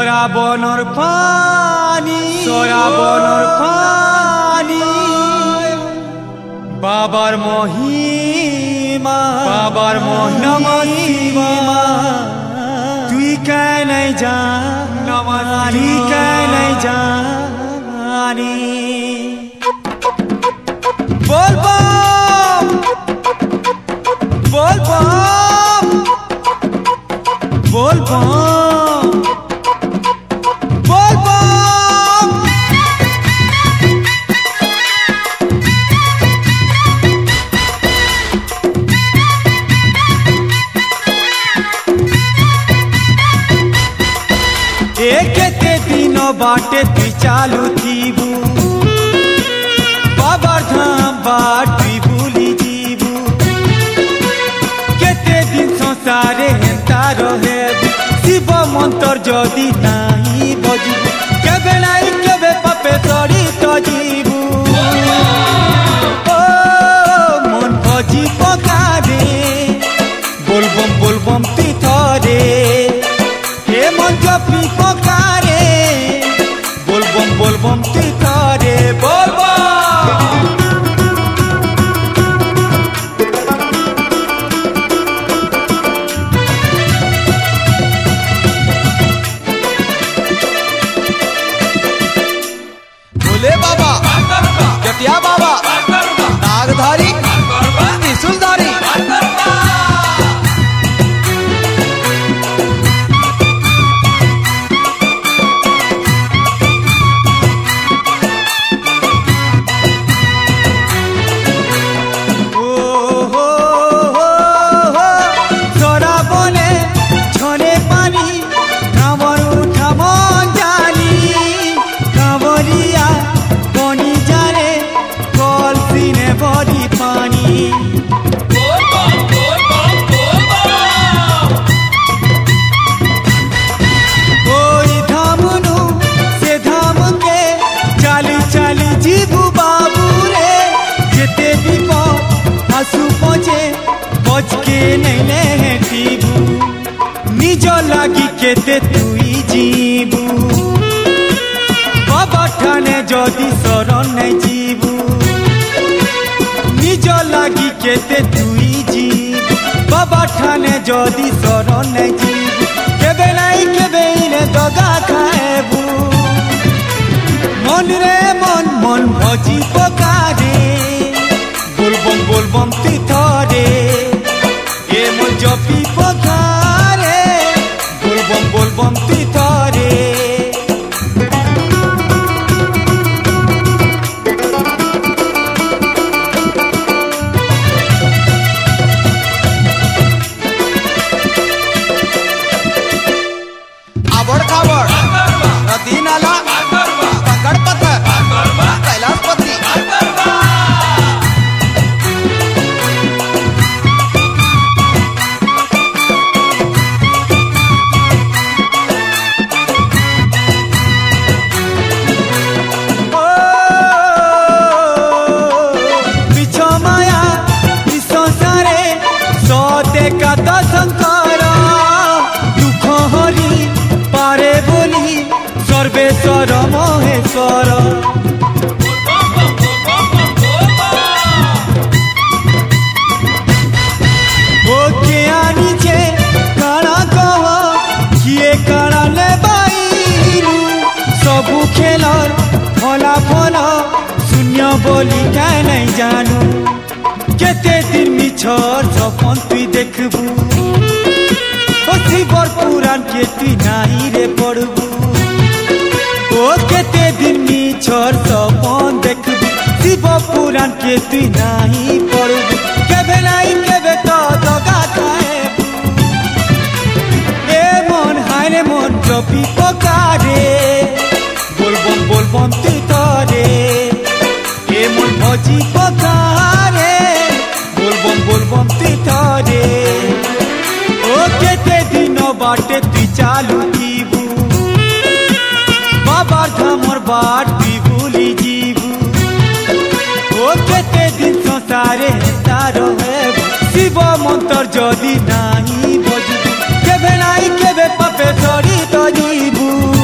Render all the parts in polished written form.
সরাবনর পানি বাবার মহিমা তুই কেন জানি বলবো केते दिन बाटे तुई चालू थीबू बाबार धाम बाटी भूली जीबू केते दिन संसारे हेंता रहेबू शिव मंत्र जदि नाही बजबू केबे नाही केबे पापे सड़ी तो जीबू ओ मन भजी पकारे बोलबम तुई थरे हे मन जपी पकारे बोलबम तुई थरे भोले बाबा जटिया बाबा नागधारी त्रिशूलधारी निज लागी केते तुई जीबू बाबा ठाने जदि शरण नहीं जीबू निज लागी केते तुई जीबू बाबा ठाने जदि शरण नहीं जीबू केबे नहीं केबे इने दगा खाएबू मन रे मन भजी पकारे बोलबम तुई थरे ए मन जपी पकारे बोलबम तुई थरे आबड़ खाबड़ नदी नाला कंकड़ पत्थर कैलाशपति सर्वेश्वर महेश्वर ओके आनीचे काना कह किए काना ले बाईरू सबू खेलर फलाफल शून्य बोली क्या नहीं जानू केते दिन मिछर सपन तुई देखबू शिवर पुराण के तुई नाही रे पड़बू ओ केते दिन मिछर सपन देखबू शिव पुराण के तुई नाही पड़बू केबे नहीं केबे तो दगा खाएबू ए मन हाय रे मन जपी पकारे बोलबम तुई थरे ए मन भजी पकारे बोलबम तुई थरे ओ केते दिन बाटे तुई चालू थीबू बाबार धामर बाट तुई भूली जीबू ओ केते दिन संसारे हेंता रहेबू शिव मंत्र जदि नाही बजबू केबे नाही केबे पापे सड़ी तो जीबू।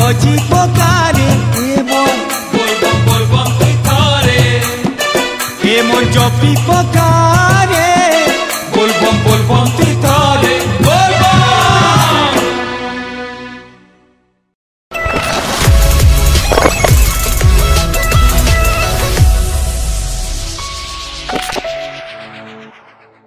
भजी पकारे बोल बम तुई थारे हे मन जपी पकारे बोल बम तुई थारे बोल बम।